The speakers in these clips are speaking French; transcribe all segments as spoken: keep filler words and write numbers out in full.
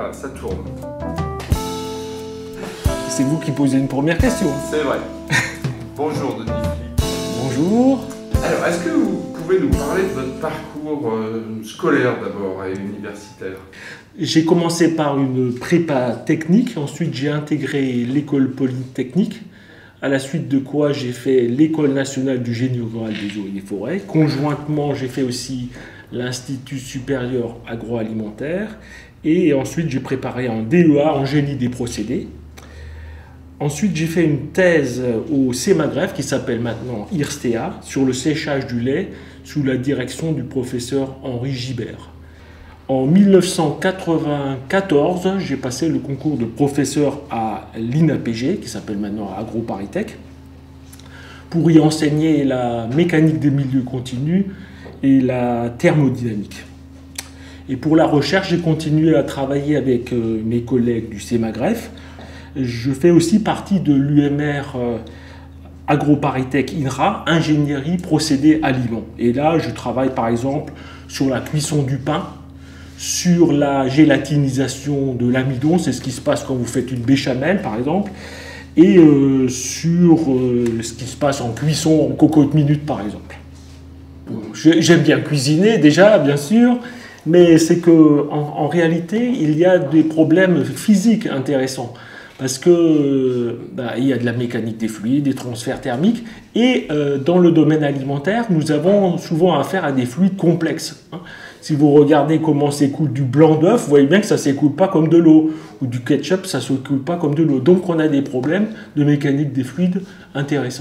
Voilà, ça tourne. C'est vous qui posez une première question. C'est vrai. Bonjour Denis Flick. Bonjour. Alors, est-ce que vous pouvez nous parler de votre parcours euh, scolaire d'abord et universitaire? J'ai commencé par une prépa technique, ensuite j'ai intégré l'école polytechnique, à la suite de quoi j'ai fait l'école nationale du génie rural des eaux et des forêts. Conjointement, j'ai fait aussi l'Institut supérieur agroalimentaire et ensuite j'ai préparé un D E A en génie des procédés. Ensuite, j'ai fait une thèse au CEMAGREF qui s'appelle maintenant I R S T E A sur le séchage du lait sous la direction du professeur Henri Gibert. En mille neuf cent quatre-vingt-quatorze, j'ai passé le concours de professeur à l'I N A P G, qui s'appelle maintenant AgroParisTech, pour y enseigner la mécanique des milieux continus et la thermodynamique. Et pour la recherche, j'ai continué à travailler avec mes collègues du CEMAGREF. Je fais aussi partie de l'U M R euh, AgroParisTech I N R A, ingénierie procédés aliments. Et là, je travaille par exemple sur la cuisson du pain, sur la gélatinisation de l'amidon, c'est ce qui se passe quand vous faites une béchamel par exemple, et euh, sur euh, ce qui se passe en cuisson en cocotte minute par exemple. Bon, j'aime bien cuisiner déjà, bien sûr, mais c'est qu'en en réalité, il y a des problèmes physiques intéressants. Parce que bah, il y a de la mécanique des fluides, des transferts thermiques, et euh, dans le domaine alimentaire, nous avons souvent affaire à des fluides complexes. Hein. Si vous regardez comment s'écoule du blanc d'œuf, vous voyez bien que ça ne s'écoule pas comme de l'eau, ou du ketchup, ça ne s'écoule pas comme de l'eau. Donc on a des problèmes de mécanique des fluides intéressants.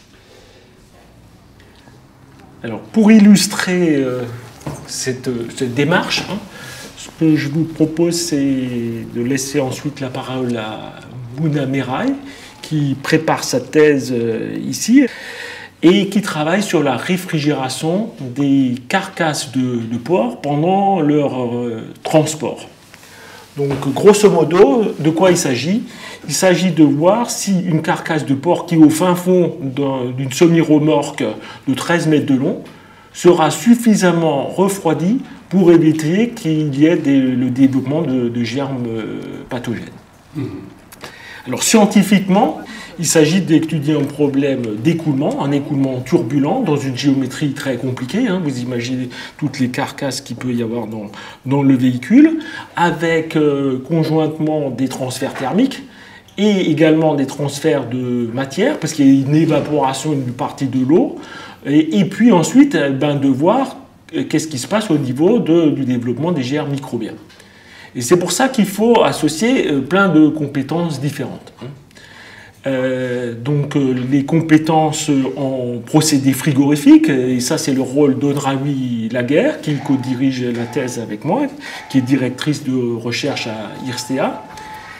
Alors pour illustrer euh, cette, cette démarche, hein, ce que je vous propose, c'est de laisser ensuite la parole à Mouna Meraï, qui prépare sa thèse ici et qui travaille sur la réfrigération des carcasses de, de porc pendant leur euh, transport. Donc, grosso modo, de quoi il s'agit? Il s'agit de voir si une carcasse de porc qui est au fin fond d'une semi-remorque de treize mètres de long sera suffisamment refroidie pour éviter qu'il y ait des, le développement de, de germes pathogènes. Mmh. Alors scientifiquement, il s'agit d'étudier un problème d'écoulement, un écoulement turbulent dans une géométrie très compliquée. Hein, vous imaginez toutes les carcasses qu'il peut y avoir dans, dans le véhicule, avec euh, conjointement des transferts thermiques et également des transferts de matière, parce qu'il y a une évaporation d'une partie de l'eau, et, et puis ensuite ben, de voir qu'est-ce qui se passe au niveau de, du développement des germes microbiens. Et c'est pour ça qu'il faut associer plein de compétences différentes. Euh, donc les compétences en procédés frigorifiques, et ça c'est le rôle d'Audraoui Laguerre, qui co-dirige la thèse avec moi, qui est directrice de recherche à I R S T E A.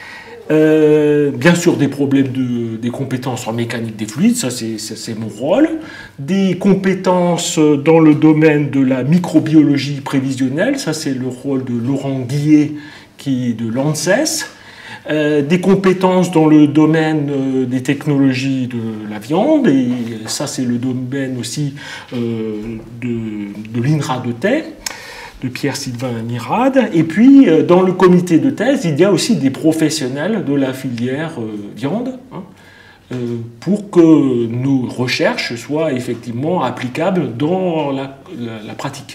Euh, bien sûr des problèmes de, des compétences en mécanique des fluides, ça c'est mon rôle, des compétences dans le domaine de la microbiologie prévisionnelle, ça c'est le rôle de Laurent Guillet qui est de l'ANSES, euh, des compétences dans le domaine euh, des technologies de la viande, et ça c'est le domaine aussi euh, de, de l'I N R A de Thais, de Pierre-Sylvain Mirade. Et puis, dans le comité de thèse, il y a aussi des professionnels de la filière euh, viande, hein, euh, pour que nos recherches soient effectivement applicables dans la, la, la pratique.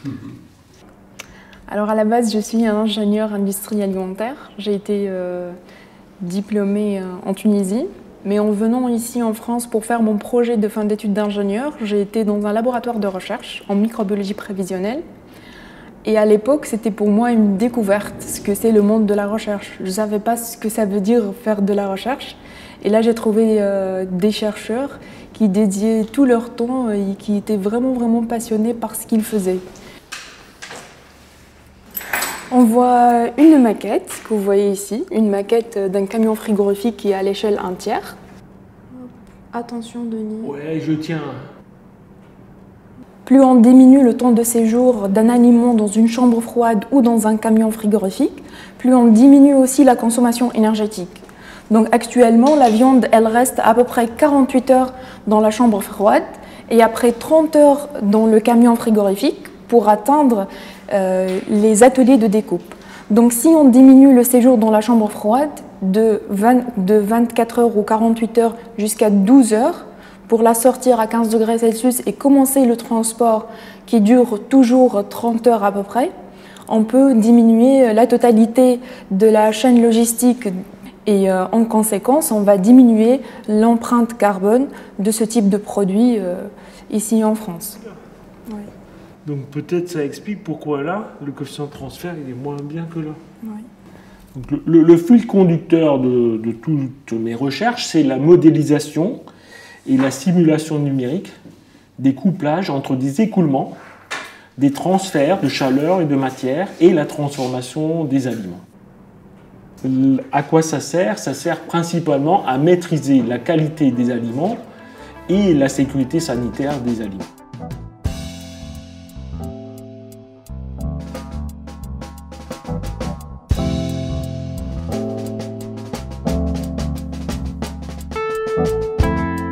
Alors, à la base, je suis un ingénieur industrie alimentaire. J'ai été euh, diplômée euh, en Tunisie. Mais en venant ici en France pour faire mon projet de fin d'études d'ingénieur, j'ai été dans un laboratoire de recherche en microbiologie prévisionnelle. Et à l'époque, c'était pour moi une découverte, ce que c'est le monde de la recherche. Je ne savais pas ce que ça veut dire faire de la recherche. Et là, j'ai trouvé euh, des chercheurs qui dédiaient tout leur temps et qui étaient vraiment, vraiment passionnés par ce qu'ils faisaient. On voit une maquette que vous voyez ici, une maquette d'un camion frigorifique qui est à l'échelle un tiers. Attention, Denis. Ouais, je tiens. Plus on diminue le temps de séjour d'un aliment dans une chambre froide ou dans un camion frigorifique, plus on diminue aussi la consommation énergétique. Donc actuellement, la viande, elle reste à peu près quarante-huit heures dans la chambre froide et après trente heures dans le camion frigorifique pour atteindre euh, les ateliers de découpe. Donc si on diminue le séjour dans la chambre froide de, vingt, de vingt-quatre heures ou quarante-huit heures jusqu'à douze heures, pour la sortir à quinze degrés Celsius et commencer le transport qui dure toujours trente heures à peu près, on peut diminuer la totalité de la chaîne logistique et euh, en conséquence, on va diminuer l'empreinte carbone de ce type de produit euh, ici en France. Ouais. Donc peut-être ça explique pourquoi là, le coefficient de transfert il est moins bien que là. Ouais. Donc, le, le, le fil conducteur de, de toutes mes recherches, c'est la modélisation et la simulation numérique des couplages entre des écoulements, des transferts de chaleur et de matière et la transformation des aliments. À quoi ça sert? Ça sert principalement à maîtriser la qualité des aliments et la sécurité sanitaire des aliments.